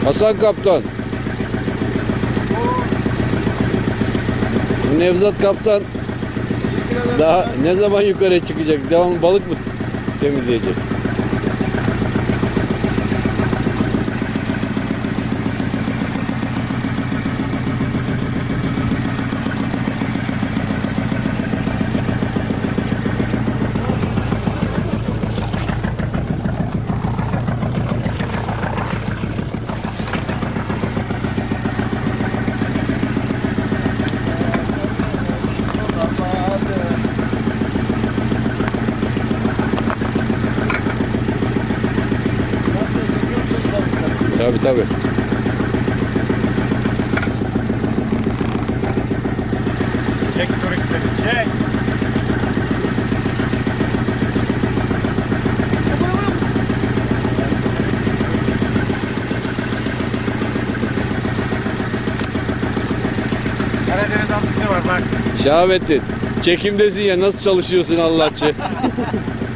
Hasan Kaptan. Bu Nevzat Kaptan daha ne zaman yukarıya çıkacak? Devamlı balık mı temizleyecek? Tabii tabii. Çek körükleri, çek. Karadeniz hamsisi var bak. Şahabettin, çekimdesin ya, nasıl çalışıyorsun Allah'çı?